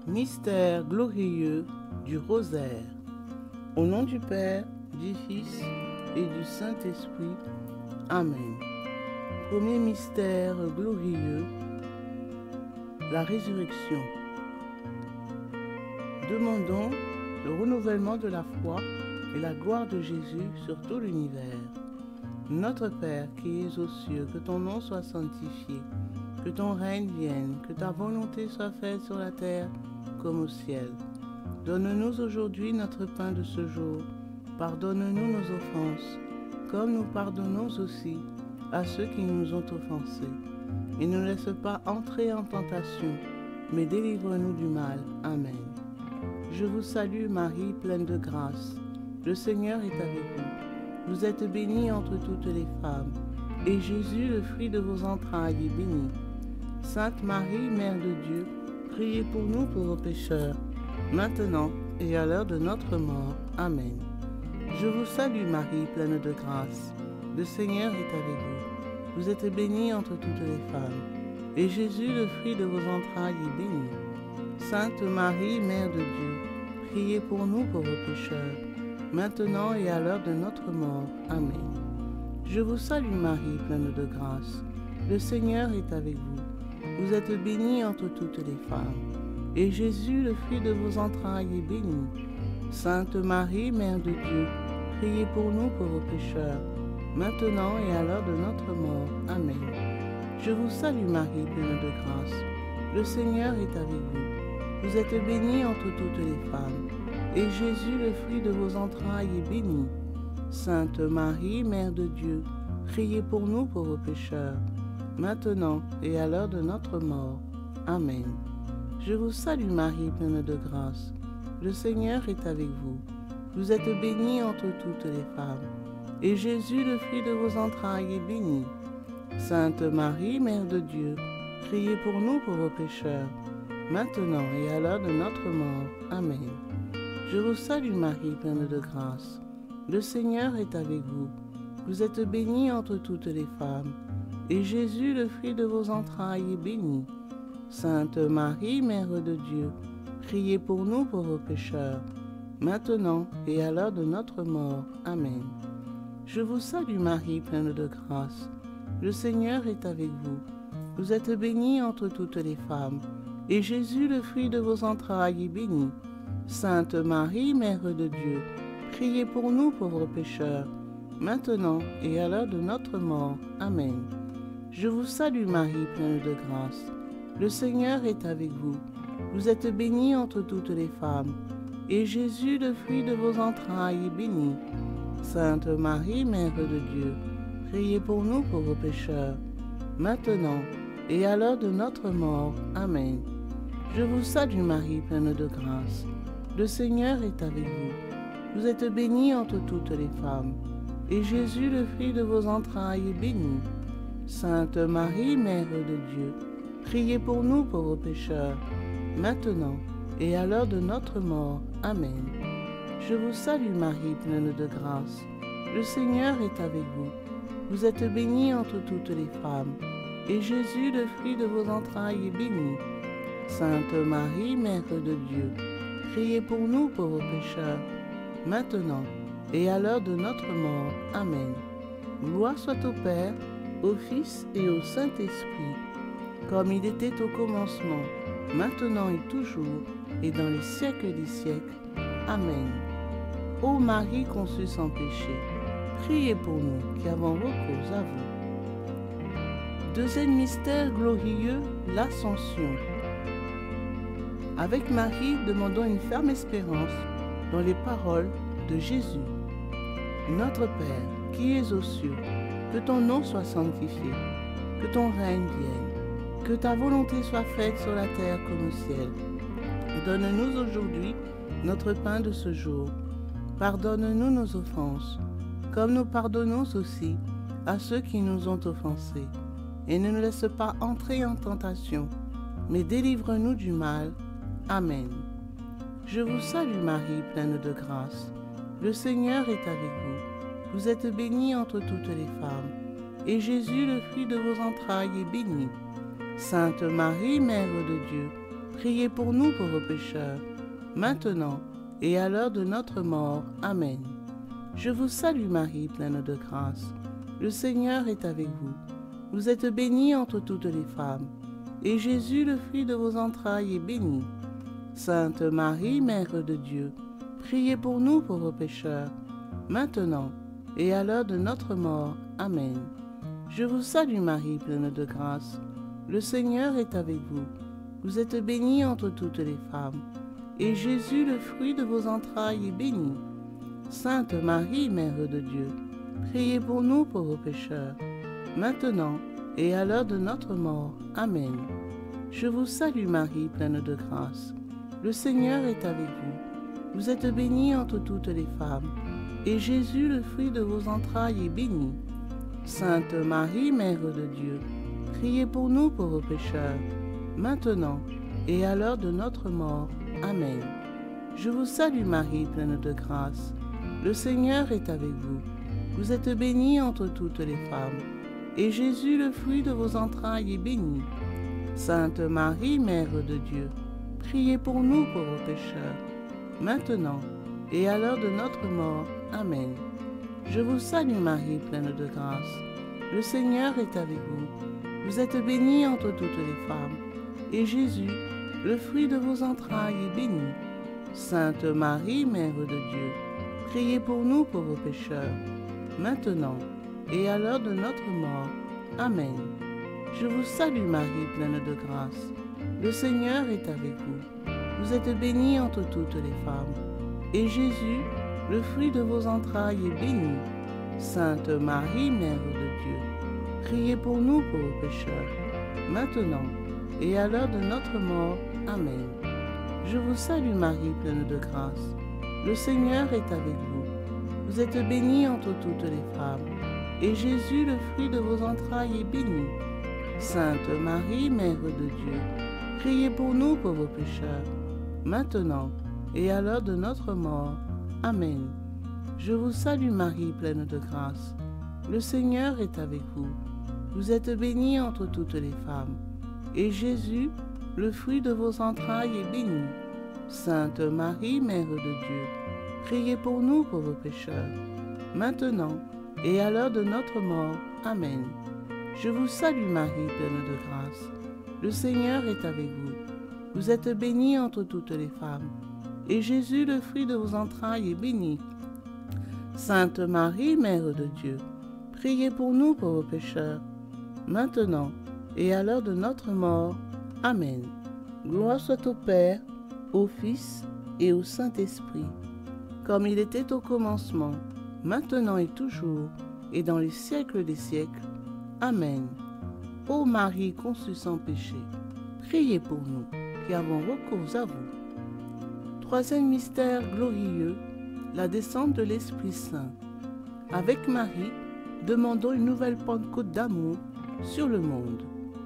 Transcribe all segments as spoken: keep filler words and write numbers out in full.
Mystère glorieux du rosaire. Au nom du Père, du Fils et du Saint-Esprit. Amen. Premier mystère glorieux, la résurrection. Demandons le renouvellement de la foi et la gloire de Jésus sur tout l'univers. Notre Père qui es aux cieux, que ton nom soit sanctifié, que ton règne vienne, que ta volonté soit faite sur la terre comme au ciel. Donne-nous aujourd'hui notre pain de ce jour. Pardonne-nous nos offenses, comme nous pardonnons aussi à ceux qui nous ont offensés. Et ne laisse pas entrer en tentation, mais délivre-nous du mal. Amen. Je vous salue Marie, pleine de grâce. Le Seigneur est avec vous. Vous êtes bénie entre toutes les femmes, et Jésus, le fruit de vos entrailles, est béni. Sainte Marie, Mère de Dieu, priez pour nous pauvres pécheurs, maintenant et à l'heure de notre mort. Amen. Je vous salue Marie, pleine de grâce. Le Seigneur est avec vous. Vous êtes bénie entre toutes les femmes, et Jésus, le fruit de vos entrailles, est béni. Sainte Marie, Mère de Dieu, priez pour nous pauvres pécheurs, maintenant et à l'heure de notre mort. Amen. Je vous salue Marie, pleine de grâce. Le Seigneur est avec vous. Vous êtes bénie entre toutes les femmes, et Jésus, le fruit de vos entrailles, est béni. Sainte Marie, Mère de Dieu, priez pour nous pauvres pécheurs, maintenant et à l'heure de notre mort. Amen. Je vous salue Marie, pleine de grâce. Le Seigneur est avec vous. Vous êtes bénie entre toutes les femmes, et Jésus, le fruit de vos entrailles, est béni. Sainte Marie, Mère de Dieu, priez pour nous pauvres pécheurs, maintenant et à l'heure de notre mort. Amen. Je vous salue Marie, pleine de grâce. Le Seigneur est avec vous. Vous êtes bénie entre toutes les femmes, et Jésus, le fruit de vos entrailles, est béni. Sainte Marie, Mère de Dieu, priez pour nous pauvres pécheurs, maintenant et à l'heure de notre mort. Amen. Je vous salue Marie, pleine de grâce. Le Seigneur est avec vous. Vous êtes bénie entre toutes les femmes, et Jésus, le fruit de vos entrailles, est béni. Sainte Marie, Mère de Dieu, priez pour nous pauvres pécheurs, maintenant et à l'heure de notre mort. Amen. Je vous salue Marie, pleine de grâce. Le Seigneur est avec vous. Vous êtes bénie entre toutes les femmes, et Jésus, le fruit de vos entrailles, est béni. Sainte Marie, Mère de Dieu, priez pour nous pauvres pécheurs, maintenant et à l'heure de notre mort. Amen. Je vous salue Marie, pleine de grâce. Le Seigneur est avec vous. Vous êtes bénie entre toutes les femmes, et Jésus, le fruit de vos entrailles, est béni. Sainte Marie, Mère de Dieu, priez pour nous pauvres pécheurs, maintenant et à l'heure de notre mort. Amen. Je vous salue Marie, pleine de grâce. Le Seigneur est avec vous. Vous êtes bénie entre toutes les femmes, et Jésus, le fruit de vos entrailles, est béni. Sainte Marie, Mère de Dieu, priez pour nous pauvres pécheurs, maintenant et à l'heure de notre mort. Amen. Je vous salue Marie, pleine de grâce. Le Seigneur est avec vous. Vous êtes bénie entre toutes les femmes, et Jésus, le fruit de vos entrailles, est béni. Sainte Marie, Mère de Dieu, priez pour nous pauvres pécheurs, maintenant et à l'heure de notre mort. Amen. Gloire soit au Père, au Fils et au Saint-Esprit, comme il était au commencement, maintenant et toujours, et dans les siècles des siècles. Amen. Ô Marie conçue sans péché, priez pour nous qui avons recours à vous. Deuxième mystère glorieux, l'Ascension. Avec Marie, demandons une ferme espérance dans les paroles de Jésus. Notre Père, qui es aux cieux, que ton nom soit sanctifié, que ton règne vienne, que ta volonté soit faite sur la terre comme au ciel. Donne-nous aujourd'hui notre pain de ce jour. Pardonne-nous nos offenses, comme nous pardonnons aussi à ceux qui nous ont offensés. Et ne nous laisse pas entrer en tentation, mais délivre-nous du mal. Amen. Je vous salue Marie, pleine de grâce. Le Seigneur est avec vous. Vous êtes bénie entre toutes les femmes, et Jésus, le fruit de vos entrailles, est béni. Sainte Marie, Mère de Dieu, priez pour nous pauvres pécheurs, maintenant et à l'heure de notre mort. Amen. Je vous salue Marie, pleine de grâce. Le Seigneur est avec vous. Vous êtes bénie entre toutes les femmes, et Jésus, le fruit de vos entrailles, est béni. Sainte Marie, Mère de Dieu, priez pour nous pauvres pécheurs, maintenant et à l'heure de notre mort. Amen. Je vous salue Marie, pleine de grâce. Le Seigneur est avec vous. Vous êtes bénie entre toutes les femmes, et Jésus, le fruit de vos entrailles, est béni. Sainte Marie, Mère de Dieu, priez pour nous pauvres pécheurs, maintenant et à l'heure de notre mort. Amen. Je vous salue Marie, pleine de grâce. Le Seigneur est avec vous. Vous êtes bénie entre toutes les femmes, et Jésus, le fruit de vos entrailles, est béni. Sainte Marie, Mère de Dieu, priez pour nous pauvres pécheurs, maintenant et à l'heure de notre mort. Amen. Je vous salue Marie, pleine de grâce. Le Seigneur est avec vous. Vous êtes bénie entre toutes les femmes, et Jésus, le fruit de vos entrailles, est béni. Sainte Marie, Mère de Dieu, priez pour nous pauvres pécheurs, maintenant et à l'heure de notre mort. Amen. Je vous salue Marie, pleine de grâce. Le Seigneur est avec vous. Vous êtes bénie entre toutes les femmes, et Jésus, le fruit de vos entrailles, est béni. Sainte Marie, Mère de Dieu, priez pour nous pauvres pécheurs, maintenant et à l'heure de notre mort. Amen. Je vous salue Marie, pleine de grâce. Le Seigneur est avec vous. Vous êtes bénie entre toutes les femmes, et Jésus, le fruit de vos entrailles, est béni. Sainte Marie, Mère de Dieu, priez pour nous pauvres pécheurs, maintenant et à l'heure de notre mort. Amen. Je vous salue Marie, pleine de grâce. Le Seigneur est avec vous. Vous êtes bénie entre toutes les femmes, et Jésus, le fruit de vos entrailles, est béni. Sainte Marie, Mère de Dieu, priez pour nous pauvres pécheurs, maintenant et à l'heure de notre mort. Amen. Je vous salue Marie, pleine de grâce. Le Seigneur est avec vous. Vous êtes bénie entre toutes les femmes, et Jésus, le fruit de vos entrailles, est béni. Sainte Marie, Mère de Dieu, priez pour nous pauvres pécheurs, maintenant et à l'heure de notre mort. Amen. Je vous salue Marie, pleine de grâce. Le Seigneur est avec vous. Vous êtes bénie entre toutes les femmes, et Jésus, le fruit de vos entrailles, est béni. Sainte Marie, Mère de Dieu, priez pour nous pauvres pécheurs, maintenant et à l'heure de notre mort. Amen. Gloire soit au Père, au Fils et au Saint-Esprit, comme il était au commencement, maintenant et toujours, et dans les siècles des siècles. Amen. Ô Marie conçue sans péché, priez pour nous qui avons recours à vous. Troisième mystère glorieux, la descente de l'Esprit Saint. Avec Marie, demandons une nouvelle Pentecôte d'amour sur le monde.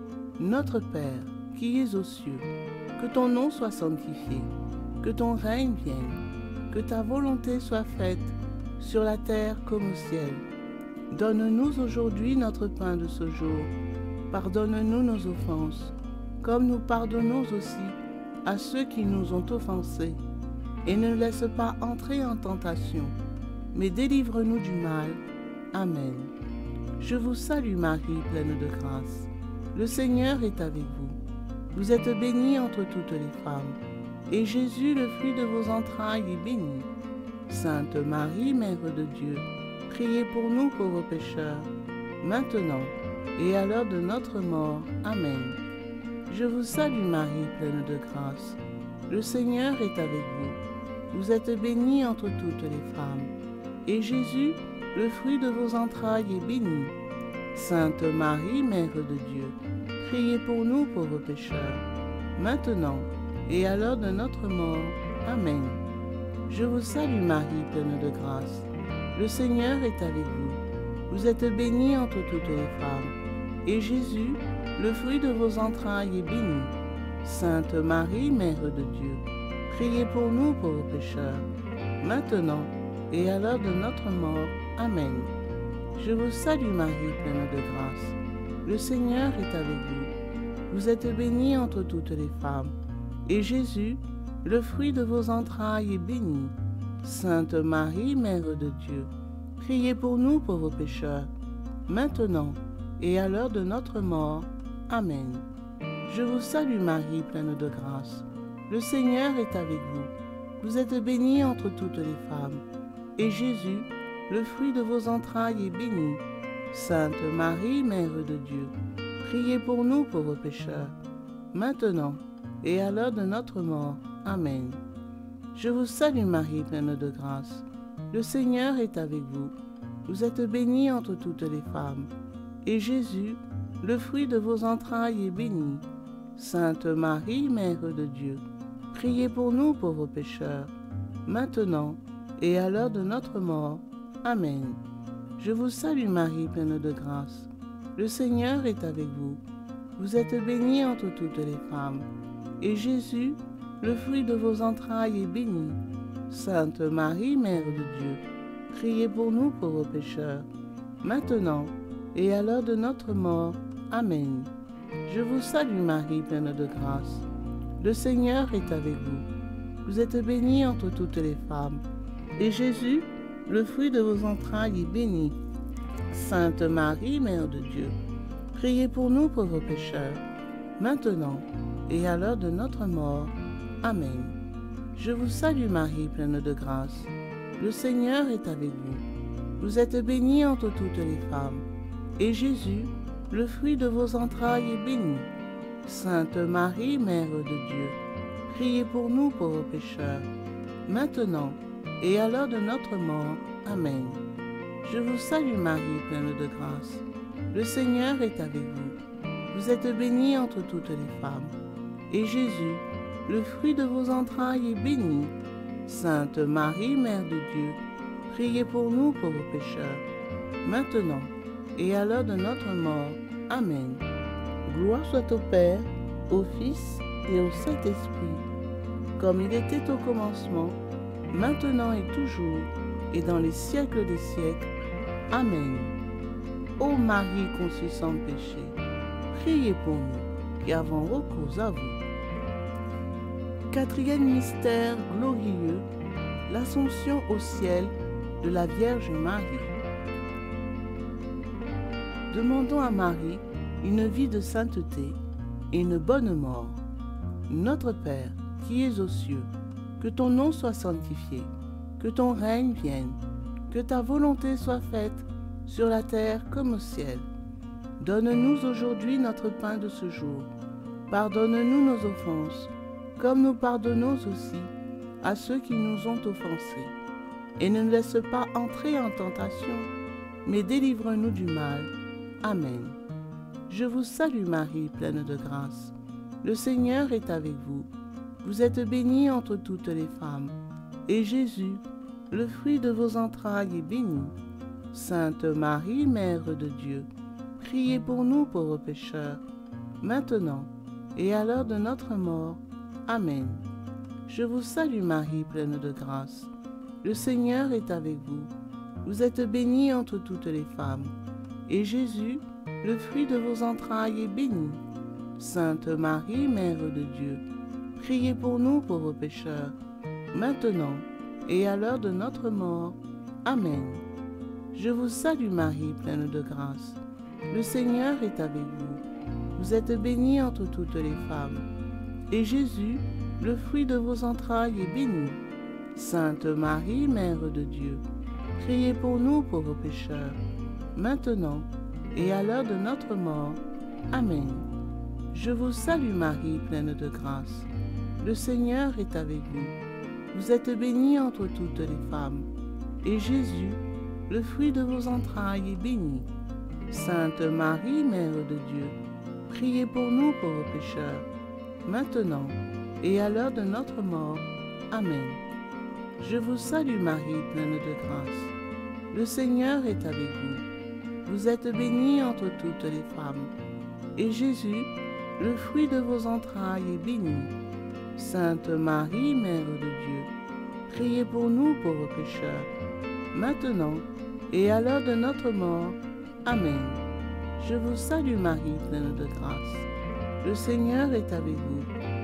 Notre Père, qui es aux cieux, que ton nom soit sanctifié, que ton règne vienne, que ta volonté soit faite sur la terre comme au ciel. Donne-nous aujourd'hui notre pain de ce jour. Pardonne-nous nos offenses, comme nous pardonnons aussi à ceux qui nous ont offensés. Et ne laisse pas entrer en tentation, mais délivre-nous du mal. Amen. Je vous salue Marie, pleine de grâce. Le Seigneur est avec vous. Vous êtes bénie entre toutes les femmes, et Jésus, le fruit de vos entrailles, est béni. Sainte Marie, Mère de Dieu, priez pour nous pauvres pécheurs, maintenant et à l'heure de notre mort. Amen. Je vous salue Marie, pleine de grâce. Le Seigneur est avec vous. Vous êtes bénie entre toutes les femmes, et Jésus, le fruit de vos entrailles, est béni. Sainte Marie, Mère de Dieu, priez pour nous pauvres pécheurs, maintenant et à l'heure de notre mort. Amen. Je vous salue Marie, pleine de grâce. Le Seigneur est avec vous. Vous êtes bénie entre toutes les femmes, et Jésus, le fruit de vos entrailles, est béni. Sainte Marie, Mère de Dieu, priez pour nous pauvres pécheurs, maintenant et à l'heure de notre mort. Amen. Je vous salue Marie, pleine de grâce. Le Seigneur est avec vous. Vous êtes bénie entre toutes les femmes, et Jésus, le fruit de vos entrailles, est béni. Sainte Marie, Mère de Dieu, priez pour nous pauvres pécheurs, maintenant et à l'heure de notre mort. Amen. Je vous salue Marie, pleine de grâce. Le Seigneur est avec vous. Vous êtes bénie entre toutes les femmes, et Jésus, le fruit de vos entrailles, est béni. Sainte Marie, Mère de Dieu, priez pour nous pauvres pécheurs, maintenant et à l'heure de notre mort. Amen. Je vous salue Marie, pleine de grâce. Le Seigneur est avec vous. Vous êtes bénie entre toutes les femmes, et Jésus, le fruit de vos entrailles, est béni. Sainte Marie, Mère de Dieu, priez pour nous pauvres pécheurs, maintenant et à l'heure de notre mort. Amen. Je vous salue Marie, pleine de grâce. Le Seigneur est avec vous. Vous êtes bénie entre toutes les femmes, et Jésus, le fruit de vos entrailles, est béni. Sainte Marie, Mère de Dieu, priez pour nous pauvres pécheurs, maintenant et à l'heure de notre mort. Amen. Je vous salue Marie, pleine de grâce. Le Seigneur est avec vous. Vous êtes bénie entre toutes les femmes, et Jésus, le fruit de vos entrailles, est béni. Sainte Marie, Mère de Dieu, priez pour nous pauvres pécheurs, maintenant et à l'heure de notre mort. Amen. Je vous salue Marie, pleine de grâce. Le Seigneur est avec vous. Vous êtes bénie entre toutes les femmes, et Jésus, le fruit de vos entrailles, est béni. Sainte Marie, Mère de Dieu, priez pour nous pauvres pécheurs, maintenant et à l'heure de notre mort. Amen. Je vous salue Marie, pleine de grâce. Le Seigneur est avec vous. Vous êtes bénie entre toutes les femmes, et Jésus, le fruit de vos entrailles, est béni. Sainte Marie, Mère de Dieu, priez pour nous pauvres pécheurs, maintenant et à l'heure de notre mort. Amen. Gloire soit au Père, au Fils et au Saint-Esprit, comme il était au commencement, maintenant et toujours, et dans les siècles des siècles. Amen. Ô Marie conçue sans péché, priez pour nous qui avons recours à vous. Quatrième mystère glorieux, l'Assomption au ciel de la Vierge Marie. Demandons à Marie une vie de sainteté et une bonne mort. Notre Père, qui es aux cieux, que ton nom soit sanctifié, que ton règne vienne, que ta volonté soit faite sur la terre comme au ciel. Donne-nous aujourd'hui notre pain de ce jour. Pardonne-nous nos offenses, comme nous pardonnons aussi à ceux qui nous ont offensés. Et ne nous laisse pas entrer en tentation, mais délivre-nous du mal. Amen. Je vous salue Marie, pleine de grâce. Le Seigneur est avec vous. Vous êtes bénie entre toutes les femmes, et Jésus, le fruit de vos entrailles, est béni. Sainte Marie, Mère de Dieu, priez pour nous pauvres pécheurs, maintenant et à l'heure de notre mort. Amen. Je vous salue Marie, pleine de grâce. Le Seigneur est avec vous. Vous êtes bénie entre toutes les femmes, et Jésus, le fruit de vos entrailles, est béni. Sainte Marie, Mère de Dieu, priez pour nous pauvres pécheurs, maintenant et à l'heure de notre mort. Amen. Je vous salue Marie, pleine de grâce. Le Seigneur est avec vous. Vous êtes bénie entre toutes les femmes, et Jésus, le fruit de vos entrailles, est béni. Sainte Marie, Mère de Dieu, priez pour nous pauvres pécheurs, maintenant et à l'heure de notre mort. Amen. Je vous salue Marie, pleine de grâce. Le Seigneur est avec vous. Vous êtes bénie entre toutes les femmes, et Jésus, le fruit de vos entrailles, est béni. Sainte Marie, Mère de Dieu, priez pour nous pauvres pécheurs, maintenant et à l'heure de notre mort. Amen. Je vous salue Marie, pleine de grâce. Le Seigneur est avec vous. Vous êtes bénie entre toutes les femmes, et Jésus, le fruit de vos entrailles, est béni. Sainte Marie, Mère de Dieu, priez pour nous pauvres pécheurs, maintenant et à l'heure de notre mort. Amen. Je vous salue Marie, pleine de grâce. Le Seigneur est avec vous.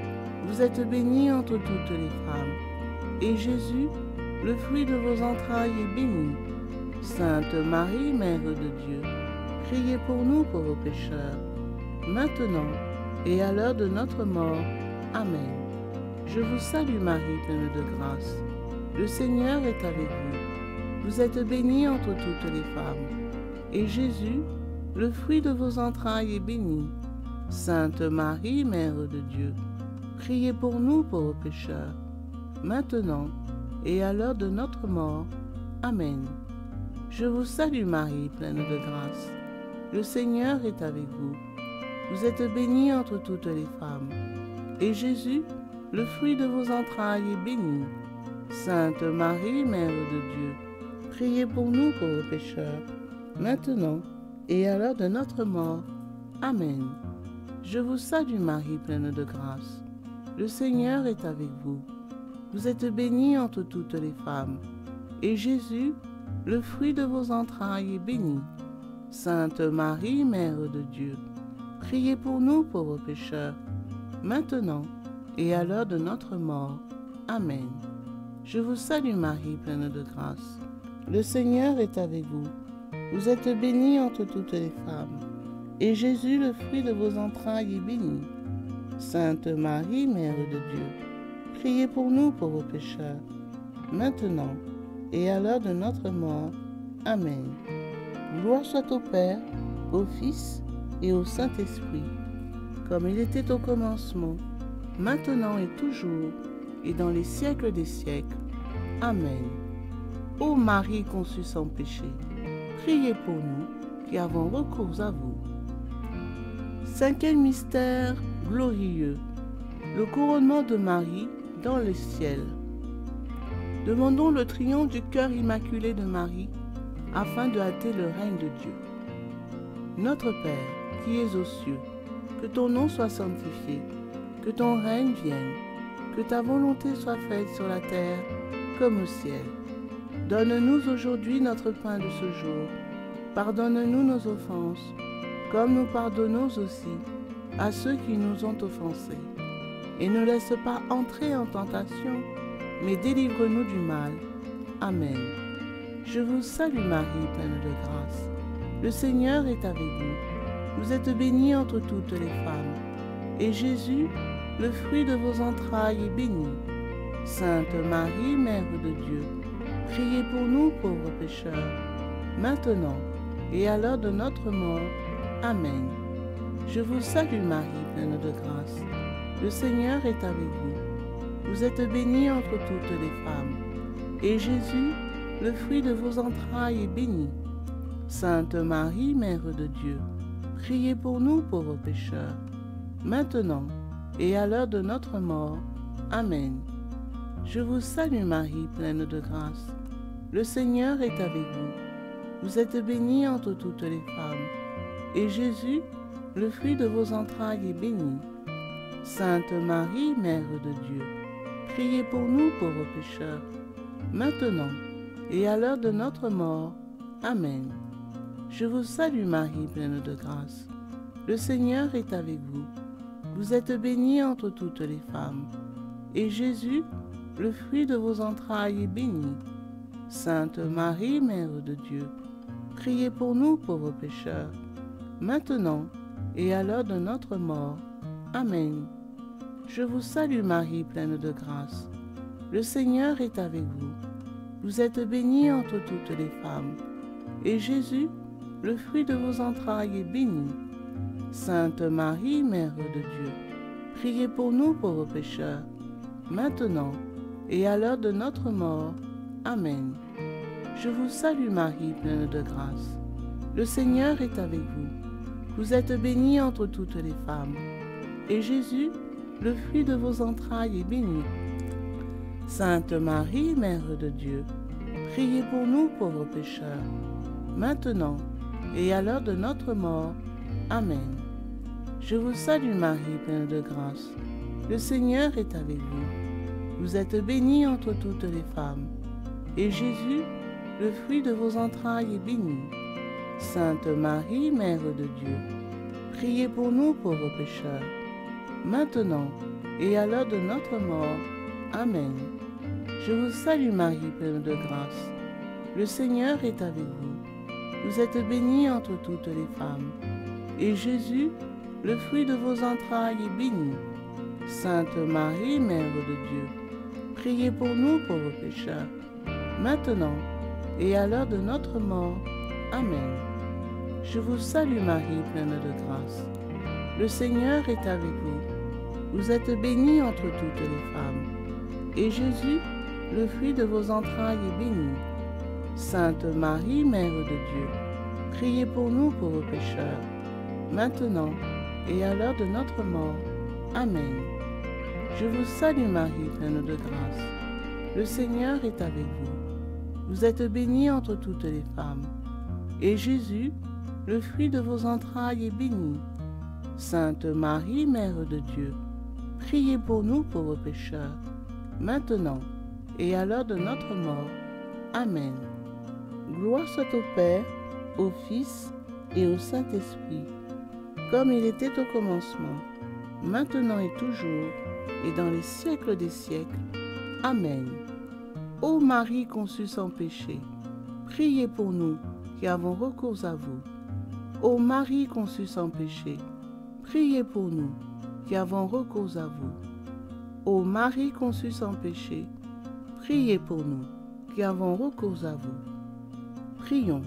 Vous êtes bénie entre toutes les femmes, et Jésus, le fruit de vos entrailles, est béni. Sainte Marie, Mère de Dieu, priez pour nous pauvres pécheurs, maintenant et à l'heure de notre mort. Amen. Je vous salue Marie, pleine de grâce. Le Seigneur est avec vous. Vous êtes bénie entre toutes les femmes, et Jésus, le fruit de vos entrailles, est béni. Sainte Marie, Mère de Dieu, priez pour nous pauvres pécheurs, maintenant et à l'heure de notre mort. Amen. Je vous salue Marie, pleine de grâce. Le Seigneur est avec vous. Vous êtes bénie entre toutes les femmes, et Jésus, le fruit de vos entrailles, est béni. Sainte Marie, Mère de Dieu, priez pour nous pauvres pécheurs, maintenant et à l'heure de notre mort. Amen. Je vous salue Marie, pleine de grâce. Le Seigneur est avec vous. Vous êtes bénie entre toutes les femmes, et Jésus, le fruit de vos entrailles, est béni. Sainte Marie, Mère de Dieu, priez pour nous pauvres pécheurs, maintenant et à l'heure de notre mort. Amen. Je vous salue Marie, pleine de grâce. Le Seigneur est avec vous. Vous êtes bénie entre toutes les femmes, et Jésus, le fruit de vos entrailles, est béni. Sainte Marie, Mère de Dieu, priez pour nous pauvres pécheurs, maintenant et à l'heure de notre mort. Amen. Gloire soit au Père, au Fils et au Saint-Esprit, comme il était au commencement, maintenant et toujours, et dans les siècles des siècles. Amen. Ô Marie conçue sans péché, priez pour nous qui avons recours à vous. Cinquième mystère glorieux, le couronnement de Marie dans le ciel. Demandons le triomphe du cœur immaculé de Marie, afin de hâter le règne de Dieu. Notre Père, qui es aux cieux, que ton nom soit sanctifié, que ton règne vienne, que ta volonté soit faite sur la terre comme au ciel. Donne-nous aujourd'hui notre pain de ce jour. Pardonne-nous nos offenses, comme nous pardonnons aussi à ceux qui nous ont offensés. Et ne laisse pas entrer en tentation, mais délivre-nous du mal. Amen. Je vous salue Marie, pleine de grâce. Le Seigneur est avec vous. Vous êtes bénie entre toutes les femmes, et Jésus, le fruit de vos entrailles, est béni. Sainte Marie, Mère de Dieu, priez pour nous pauvres pécheurs, maintenant et à l'heure de notre mort. Amen. Je vous salue Marie, pleine de grâce. Le Seigneur est avec vous. Vous êtes bénie entre toutes les femmes, et Jésus, le fruit de vos entrailles, est béni. Sainte Marie, Mère de Dieu, priez pour nous pauvres pécheurs, maintenant et à l'heure de notre mort. Amen. Je vous salue Marie, pleine de grâce. Le Seigneur est avec vous. Vous êtes bénie entre toutes les femmes, et Jésus, le fruit de vos entrailles, est béni. Sainte Marie, Mère de Dieu, priez pour nous pauvres pécheurs, maintenant et à l'heure de notre mort. Amen. Je vous salue Marie, pleine de grâce. Le Seigneur est avec vous. Vous êtes bénie entre toutes les femmes, et Jésus, le fruit de vos entrailles, est béni. Sainte Marie, Mère de Dieu, priez pour nous pauvres pécheurs, maintenant et à l'heure de notre mort. Amen. Je vous salue Marie, pleine de grâce. Le Seigneur est avec vous. Vous êtes bénie entre toutes les femmes, et Jésus, le fruit de vos entrailles, est béni. Sainte Marie, Mère de Dieu, priez pour nous pauvres pécheurs, maintenant et à l'heure de notre mort. Amen. Je vous salue Marie, pleine de grâce. Le Seigneur est avec vous. Vous êtes bénie entre toutes les femmes, et Jésus, le fruit de vos entrailles, est béni. Sainte Marie, Mère de Dieu, priez pour nous pauvres pécheurs, maintenant et à l'heure de notre mort. Amen. Je vous salue Marie, pleine de grâce. Le Seigneur est avec vous. Vous êtes bénie entre toutes les femmes, et Jésus, le fruit de vos entrailles, est béni. Sainte Marie, Mère de Dieu, priez pour nous pauvres pécheurs, maintenant et à l'heure de notre mort. Amen. Je vous salue Marie, pleine de grâce. Le Seigneur est avec vous. Vous êtes bénie entre toutes les femmes, et Jésus, le fruit de vos entrailles, est béni. Sainte Marie, Mère de Dieu, priez pour nous pauvres pécheurs, maintenant et à l'heure de notre mort. Amen. Je vous salue Marie, pleine de grâce. Le Seigneur est avec vous. Vous êtes bénie entre toutes les femmes, et Jésus, le fruit de vos entrailles, est béni. Sainte Marie, Mère de Dieu, priez pour nous pauvres pécheurs, maintenant et à l'heure de notre mort. Amen. Je vous salue Marie, pleine de grâce. Le Seigneur est avec vous. Vous êtes bénie entre toutes les femmes, et Jésus, le fruit de vos entrailles, est béni. Sainte Marie, Mère de Dieu, priez pour nous pauvres pécheurs, maintenant et à l'heure de notre mort. Amen. Gloire soit au Père, au Fils et au Saint-Esprit, comme il était au commencement, maintenant et toujours, et dans les siècles des siècles. Amen. Ô Marie conçue sans péché, priez pour nous qui avons recours à vous. Ô Marie conçue sans péché, priez pour nous qui avons recours à vous. Ô Marie conçue sans péché, priez pour nous qui avons recours à vous. Prions.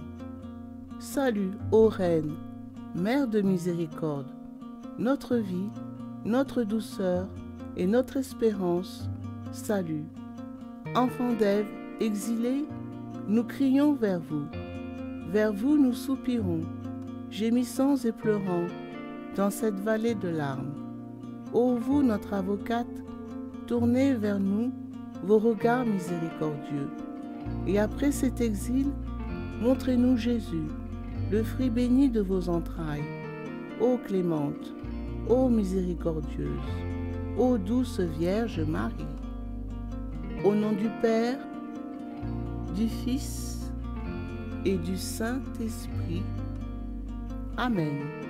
Salut, ô Reine, Mère de miséricorde, notre vie, notre douceur et notre espérance. Salut. Enfants d'Ève, exilés, nous crions vers vous. Vers vous nous soupirons, gémissants et pleurant, dans cette vallée de larmes. Ô vous, notre avocate, tournez vers nous vos regards miséricordieux. Et après cet exil, montrez-nous Jésus, le fruit béni de vos entrailles. Ô clémente, ô miséricordieuse, ô douce Vierge Marie. Au nom du Père, du Fils et du Saint-Esprit. Amen.